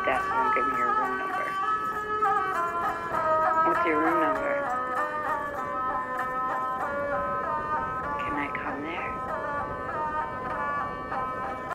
desk. Don't give me your room number. What's your room number?